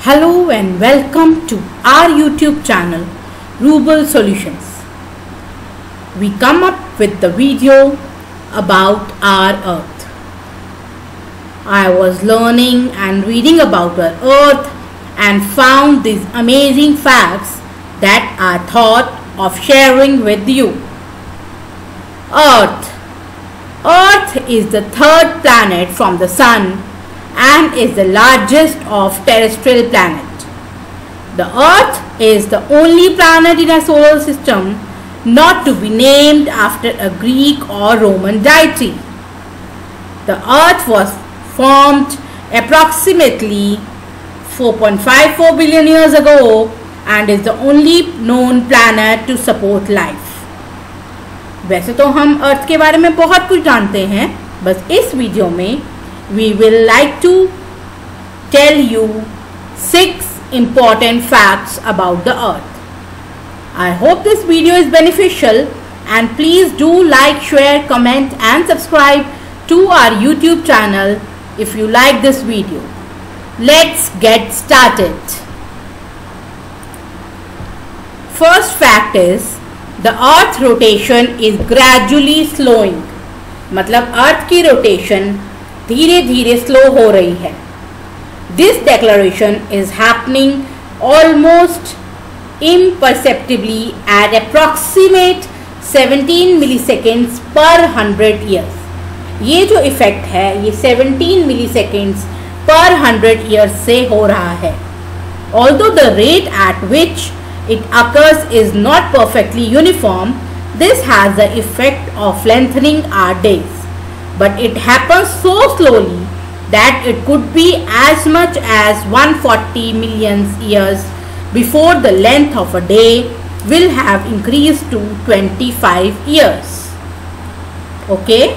Hello and welcome to our YouTube channel Rubal Solutions. We come up with the video about our Earth. I was learning and reading about our Earth and found these amazing facts that I thought of sharing with you. Earth is the third planet from the Sun and is the largest of terrestrial planets. The Earth is the only planet in our solar system not to be named after a Greek or Roman deity. The Earth was formed approximately 4.54 billion years ago and is the only known planet to support life. वैसे तो हम अर्थ के बारे में बहुत कुछ जानते हैं, बस इस वीडियो में we will like to tell you 6 important facts about the Earth. I hope this video is beneficial and please do like, share, comment and subscribe to our YouTube channel if you like this video. Let's get started. First fact is the Earth rotation is gradually slowing. मतलब अर्थ की rotation धीरे धीरे slow हो रही है. This declaration is happening almost imperceptibly at approximate 17 milliseconds per 100 years. ये जो effect है ये 17 milliseconds per 100 years से हो रहा है. Although the rate at which it occurs is not perfectly uniform, this has the effect of lengthening our days. But it happens so slowly that it could be as much as 140 million years before the length of a day will have increased to 25 years. Okay?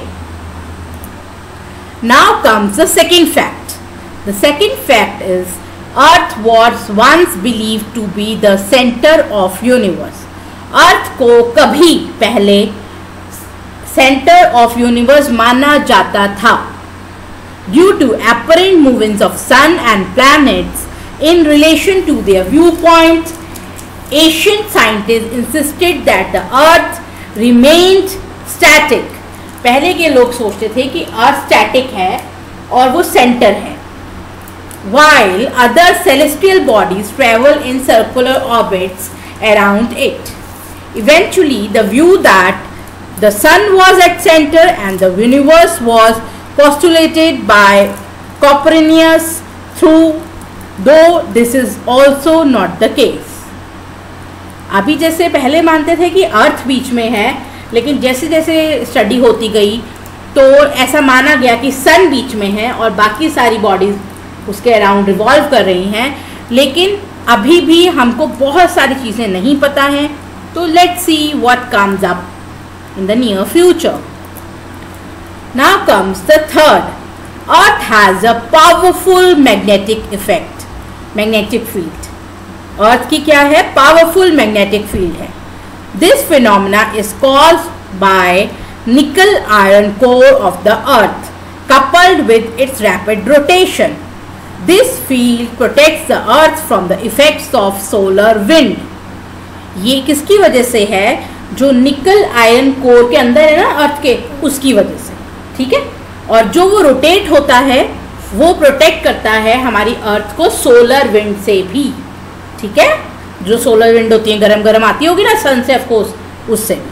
Now comes the second fact. The second fact is Earth was once believed to be the center of universe. Earth को कभी पहले centre of universe माना जाता था. Due to apparent movements of sun and planets in relation to their viewpoint, ancient scientists insisted that the earth remained static. पहले के लोग सोचते थे कि अर्थ स्टैटिक है और वो सेंटर है, while other celestial bodies travel in circular orbits around it. Eventually, the view that the sun was at center and the universe was postulated by Copernicus, though this is also not the case. अभी जैसे पहले मानते थे कि अर्थ बीच में है, लेकिन जैसे जैसे स्टडी होती गई तो ऐसा माना गया कि सन बीच में है और बाकी सारी बॉडीज उसके अराउंड रिवॉल्व कर रही हैं. लेकिन अभी भी हमको बहुत सारी चीज़ें नहीं पता हैं. तो let's see what comes up in the near future. Now comes the third. Earth has a powerful magnetic effect. Magnetic field. Earth की क्या है? Powerful magnetic field है. This phenomena is caused by nickel iron core of the Earth coupled with its rapid rotation. This field protects the Earth from the effects of solar wind. ये किसकी वजह से है? जो निकल आयरन कोर के अंदर है ना अर्थ के, उसकी वजह से. ठीक है. और जो वो रोटेट होता है वो प्रोटेक्ट करता है हमारी अर्थ को सोलर विंड से भी. ठीक है. जो सोलर विंड होती है गरम गरम आती होगी ना सन से, ऑफ कोर्स उससे भी.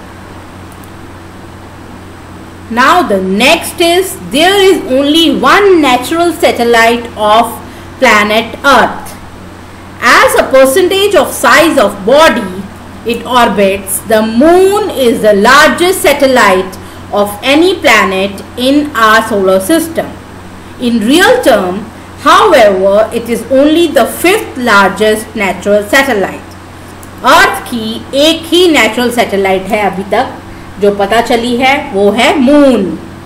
Now the next is there is only one natural satellite of planet Earth. As a percentage of size of body it orbits, the moon is the largest satellite of any planet in our solar system. In real term, however, it is only the 5th largest natural satellite. Earth की एक ही natural satellite है अभी तक जो पता चली है, वो है moon.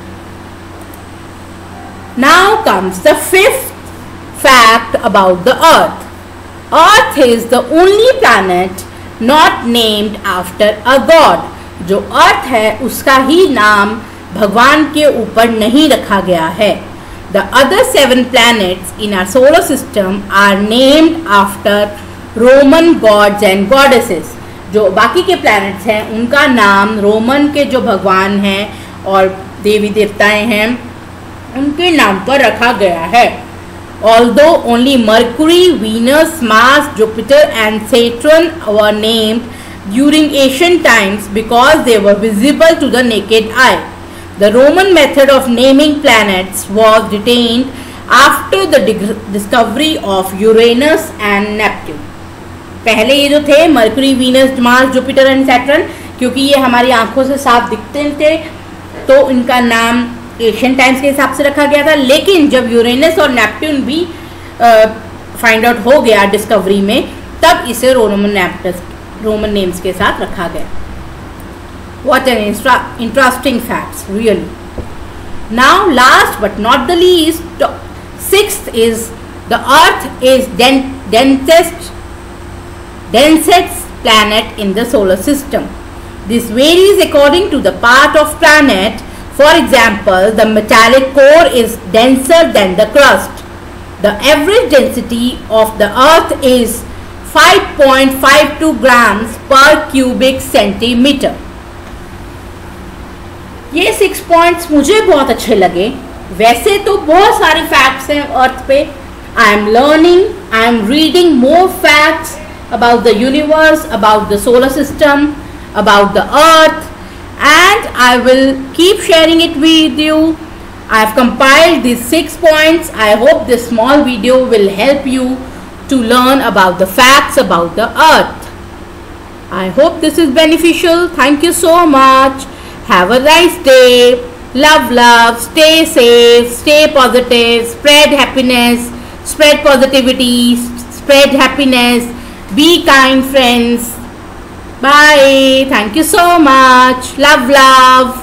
Now comes the 5th fact about the Earth. Earth is the only planet not named after a god. जो अर्थ है उसका ही नाम भगवान के ऊपर नहीं रखा गया है. The other 7 planets in our solar system are named after Roman gods and goddesses. जो बाकी के planets हैं उनका नाम रोमन के जो भगवान हैं और देवी देवताएं हैं उनके नाम पर रखा गया है. Although only Mercury, Venus, Mars, Jupiter and Saturn were named during ancient times because they were visible to the naked eye. The Roman method of naming planets was retained after the discovery of Uranus and Neptune. पहले ये जो थे Mercury, Venus, Mars, Jupiter and Saturn, क्योंकि ये हमारी आंखों से साफ दिखते थे तो इनका नाम एशियन टाइम्स के हिसाब से रखा गया था. लेकिन जब यूरेनस और नेपट्यून भी फाइंड आउट हो गया डिस्कवरी में, तब इसे रोमन नेम्स के साथ रखा गया. What an interesting facts, really. Now, last but not the least, sixth is the Earth is densest planet in the solar system. This varies according to the part of planet. For example, the metallic core is denser than the crust. The average density of the Earth is 5.52 grams per cubic centimeter. ये 6 points मुझे बहुत अच्छे लगे. वैसे तो बहुत सारे facts हैं अर्थ पे. I am learning, I am reading more facts about the universe, about the solar system, about the Earth, and I will keep sharing it with you. I have compiled these 6 points. I hope this small video will help you to learn about the facts about the earth. I hope this is beneficial. Thank you so much. Have a nice day. Love, stay safe, stay positive, spread happiness, spread positivity, spread happiness, be kind friends. Bye. Thank you so much. Love.